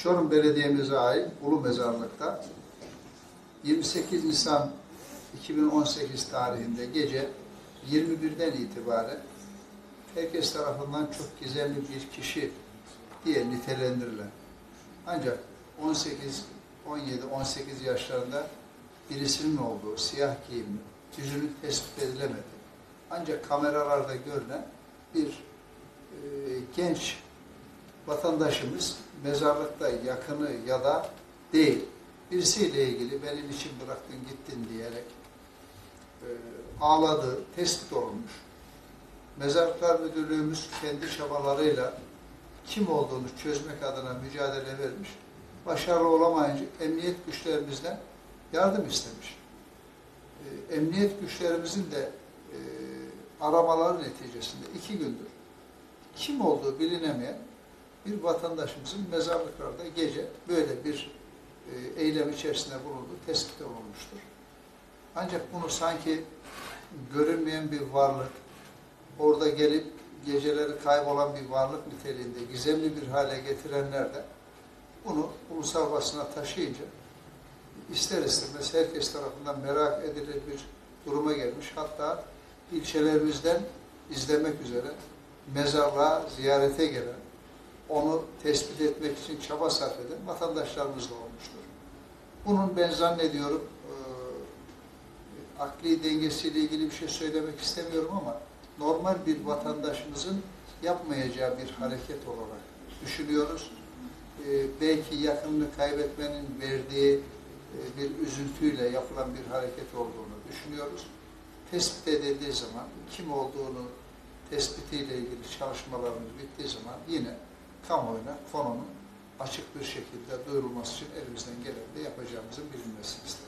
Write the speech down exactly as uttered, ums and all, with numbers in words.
Çorum Belediye'mize ait Ulu Mezarlık'ta yirmi sekiz Nisan iki bin on sekiz tarihinde gece yirmi birden itibaren herkes tarafından çok gizemli bir kişi diye nitelendirilen, ancak on sekiz, on yedi, on sekiz yaşlarında birisinin olduğu, siyah giyimli, yüzünü tespit edilemedi. Ancak kameralarda görülen bir e, genç vatandaşımız mezarlıkta yakını ya da değil, birisiyle ilgili benim için bıraktın gittin diyerek e, ağladığı tespit olmuş. Mezarlıklar Müdürlüğümüz kendi çabalarıyla kim olduğunu çözmek adına mücadele vermiş. Başarılı olamayınca emniyet güçlerimizden yardım istemiş. E, emniyet güçlerimizin de e, aramaları neticesinde iki gündür kim olduğu bilinemeyen bir vatandaşımızın mezarlıklarda gece böyle bir e, eylem içerisinde bulunduğu tespit olunmuştur. Ancak bunu sanki görünmeyen bir varlık, orada gelip geceleri kaybolan bir varlık niteliğinde gizemli bir hale getirenler de bunu ulusal basına taşıyınca ister istemez herkes tarafından merak edilir bir duruma gelmiş. Hatta ilçelerimizden izlemek üzere mezarlığa ziyarete gelen, onu tespit etmek için çaba sarf eden vatandaşlarımız da olmuştur. Bunun ben zannediyorum e, akli dengesiyle ilgili bir şey söylemek istemiyorum ama normal bir vatandaşımızın yapmayacağı bir hareket olarak düşünüyoruz. E, belki yakınını kaybetmenin verdiği e, bir üzüntüyle yapılan bir hareket olduğunu düşünüyoruz. Tespit edildiği zaman kim olduğunu tespitiyle ilgili çalışmalarımız bittiği zaman yine kamuoyuna konunun açık bir şekilde duyurulması için elimizden geleni de yapacağımızın bilinmesini istedim.